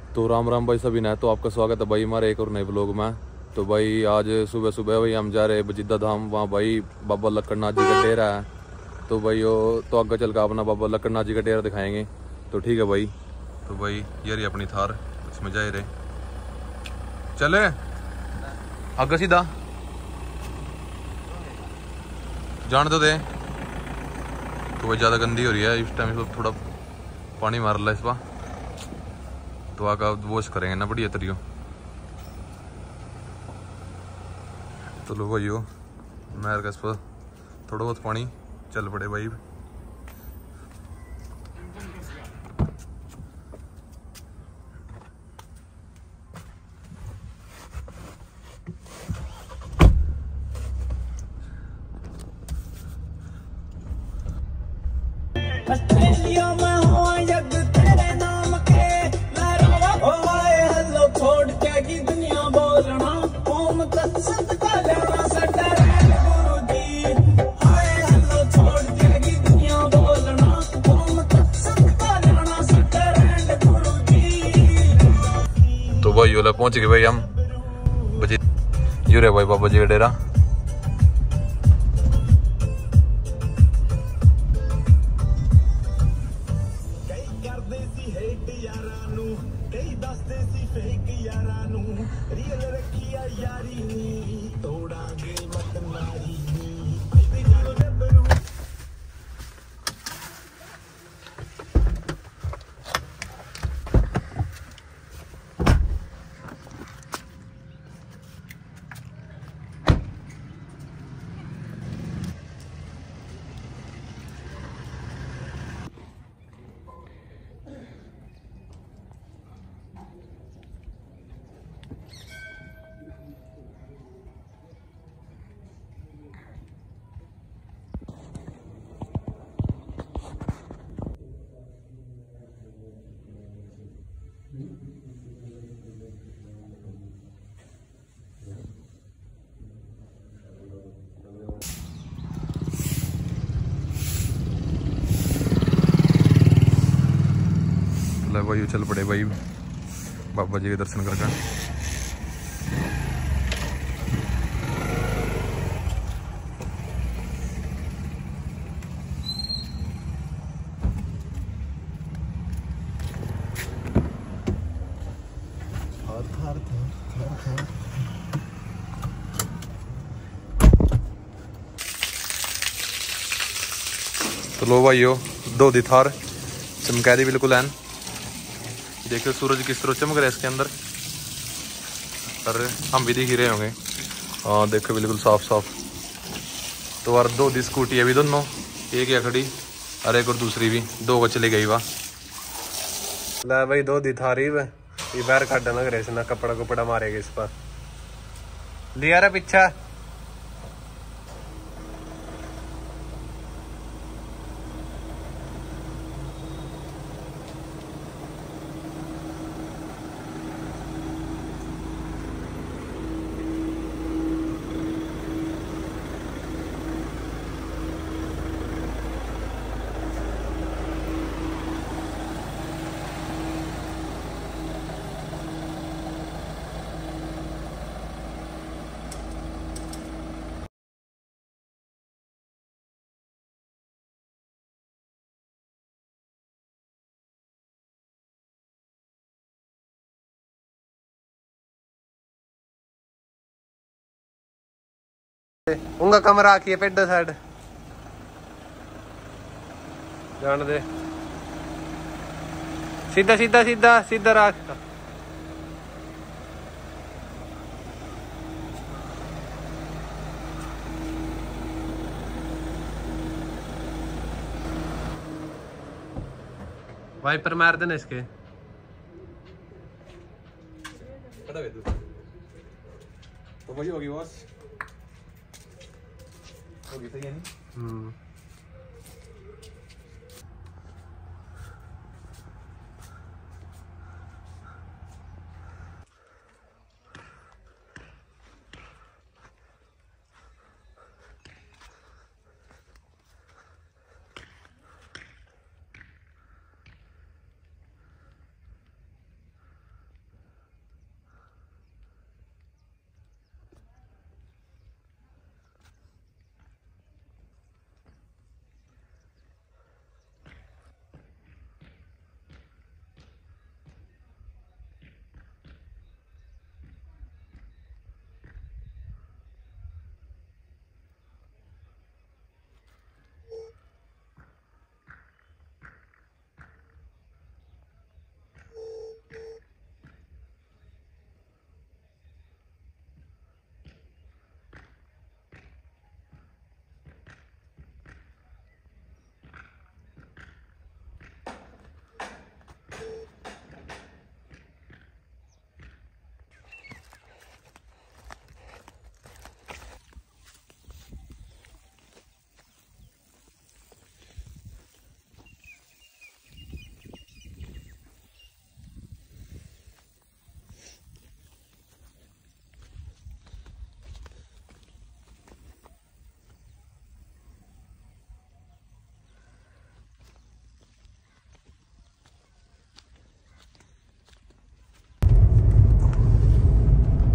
तो राम राम भाई सभी ने। तो आपका स्वागत है भाई हमारे एक और नए ब्लॉग में। तो भाई आज सुबह सुबह भाई हम जा रहे हैं बजिद्दा धाम। वहाँ भाई बाबा लक्कड़नाथ जी का डेरा है। तो भाई वो तो आगे चल कर अपना बाबा लक्कड़नाथ जी का डेरा दिखाएंगे। तो ठीक है भाई। तो भाई ये रही अपनी थार, इसमें जा रहे चले आगे सीधा जान दो दे। तो भाई ज़्यादा गंदी हो रही है इस टाइम, इसको थोड़ा पानी मार ला इस बार। तो आका वॉश करेंगे ना बढ़िया तरीको। तो लो भाई हो मैर का इस पर थोड़ा बहुत पानी चल पड़े भाई। तो भाई योला पहुंच गए भाई हम बजे यूरे भाई बाबा जी का डेरा। भाई चल पड़े भाई बाबा जी के दर्शन करके। तो लो भाई हो दो दी थार चमका दी बिल्कुल एन। देखो सूरज किस तरह चमक रहा है इसके अंदर, और हम भी दिख ही रहे होंगे। हाँ देखो बिल्कुल साफ साफ। तो और दो दी स्कूटी है भी दोनों, एक या खड़ी और एक और दूसरी भी दो को चली गई वाह। ला भाई दो दी थारी ये बाहर काटा ना करे ना कपड़ा कुपड़ा मारेगा इस पर लिया रे पीछा। उनका कमरा आखिए पेड साइड जान दे। सीधा सीधा सीधा सीधा राख वाइपर मार देना इसके। तो वही होगी बॉस, होगी सही है नहीं।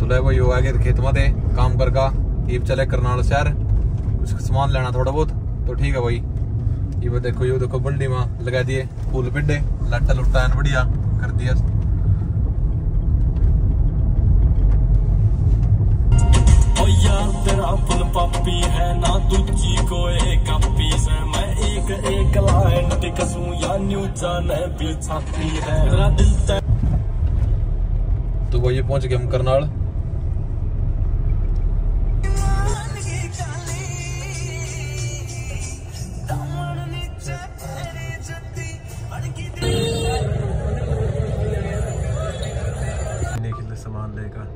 तो ले भाई आगे खेत में थे काम करका ईब चले करनाल शहर उसका सामान लेना थोड़ा बहुत। तो ठीक है भाई ये देखो ये देखो बल्डी में लगा दिए फूल पिड्डे लट्टा लुट्टा है बढ़िया कर दिया। तेरा फुल पापी है ना दूजी को एक पीस है मैं एक लाइन टिकसूं या न्यू जाने भी छाती है मेरा दिल तक। तो वो ये पहुंच गए हम करनाल। सामान लेकर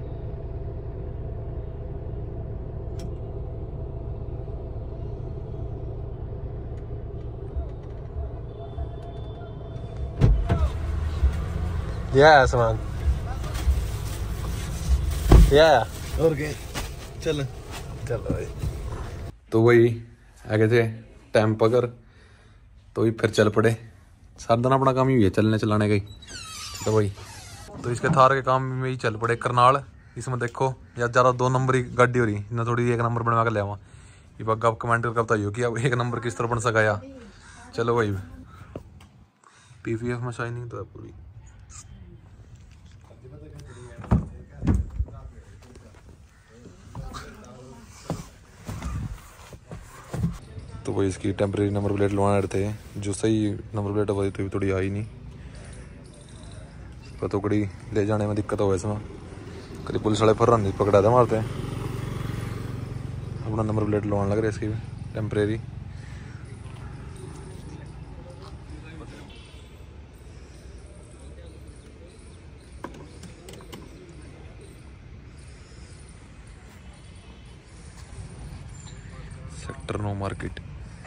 सामान और क्या चल चलो भाई। तो वही आगे थे टाइम पकड़ तो ही फिर चल पड़े। सारा दिन अपना काम ही है चलने चलाने का ही। तो भाई तो इसके थार के काम में ही चल पड़े करनाल। इसमें देखो या ज़्यादा 2 नंबर की गाड़ी हो रही ना थोड़ी 1 नंबर बनवा कर ले आवा। ये बाग आप कमेंट करके बताइए कि अब 1 नंबर किस तरह बन सका या। चलो भाई PVF में शाइनिंग तो है पूरी। तो वही इसकी टेम्परेरी नंबर प्लेट लवाने थे जो सही नंबर प्लेट वही तो थोड़ी आई नहीं तो कड़ी ले जाने में दिक्कत हो इसमें कभी पुलिस वाले फर्रन नहीं पकड़ा था मारते अपना नंबर प्लेट लवाने लग रहा है इसकी टेम्परेरी। Sector 9 market.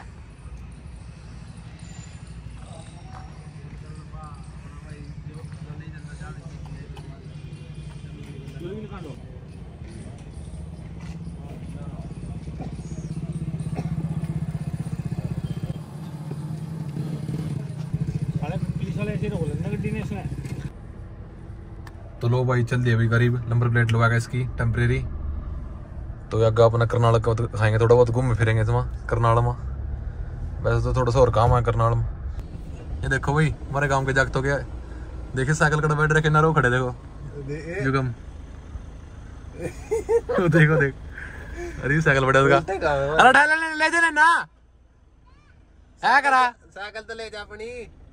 तो लो भाई चल दिया भाई करीब नंबर प्लेट लगवाएगा इसकी टेम्परेरी। तो आगे अपना करनाल का खाएंगे थोड़ा बहुत घूम फिरेंगे इसमें करनाल में। वैसे तो थोड़ा सा और काम है करनाल में। ये देखो भाई हमारे गांव के जागत हो गया देखिए साइकिल कड़ा बैठ रखे ना रो खड़े देखो जुगम देखो देख अरे साइकिल बैठा अरे डाल ले जा ना है करा साइकिल तो ले जा अपनी।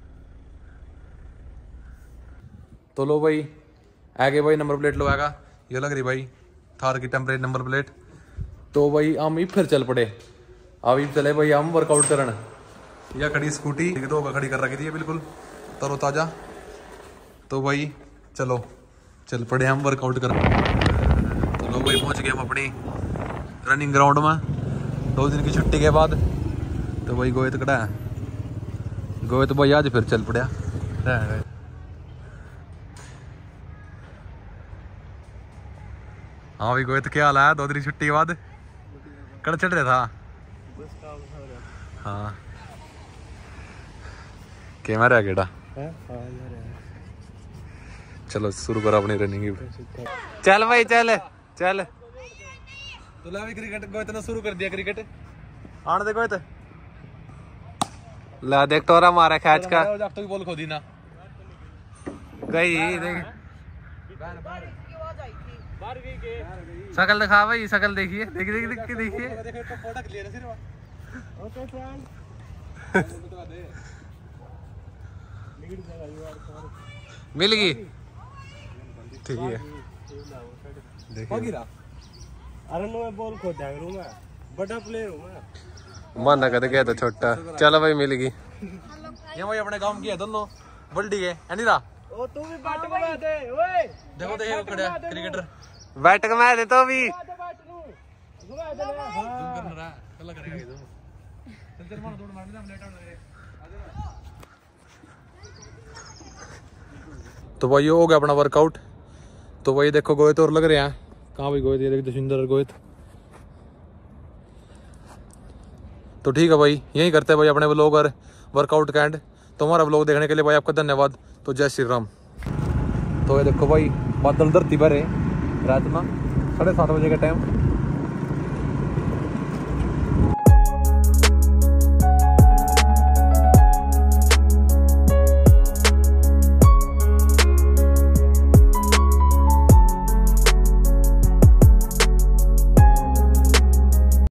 तो लो भाई आगे भाई नंबर प्लेट लगाएगा ये लग रही भाई थार की टेम्परेरी नंबर प्लेट। तो भाई हम ही फिर चल पड़े अभी चले भाई हम वर्कआउट करन। यह खड़ी स्कूटी तो खड़ी कर रखी थी बिल्कुल तरोताजा। तो भाई चलो चल पड़े हम वर्कआउट कर। तो लोग भाई पहुंच गए हम अपनी रनिंग ग्राउंड में 2 दिन की छुट्टी के बाद। तो भाई गोयत कड़ा है गोयत भाई आज फिर चल पड़ा। हाँ भाई गोयत क्या हाल है 2 दिन की छुट्टी के बाद कड़ चढ़ रहा था। हाँ कैमरा है केटा चलो शुरू करो अपनी रनिंग। चल भाई चल चल। तो ला भी क्रिकेट गोयत ने शुरू कर दिया क्रिकेट आने दे गोयत ला देख टोरा मारा कैच का तो बोल खो दी ना गई देख शकल दिखा भाई शकल देखिए देखिए मिल गई ठीक है। अरे मैं बॉल खो देंगे मैं बड़ा प्लेयर हूं मैं मन कर गया तो छोटा चलो भाई मिल गई। ये भाई अपने गांव की है दोनों बल्डी है अनिरा ओ तू भी बैट कमा दे ओए देखो देखो खड़ा क्रिकेटर बैट कमा दे तो भी तो भाई हो गया अपना वर्कआउट। तो भाई देखो गोयत और लग रहे हैं कहाँ भाई गोयत ये देख सुंदर गोयत। तो ठीक है भाई यही करते हैं भाई अपने व्लॉग और वर्कआउट का एंड। तो हमारा व्लॉग देखने के लिए भाई आपका धन्यवाद। तो जय श्री राम। तो ये देखो भाई बादल धरती पर है रात में 7:30 बजे का टाइम।